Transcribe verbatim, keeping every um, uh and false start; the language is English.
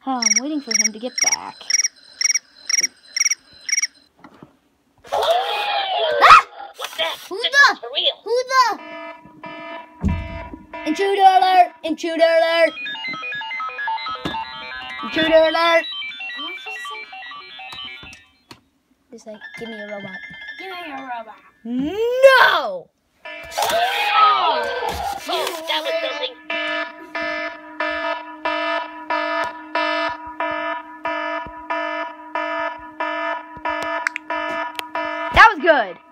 Oh, I'm waiting for him to get back. What's that? Who This the? one's for real. Who the? Intruder alert! Intruder alert! Intruder alert! Just like, give me a robot. Give me a robot. No! Oh, that was something. That was good.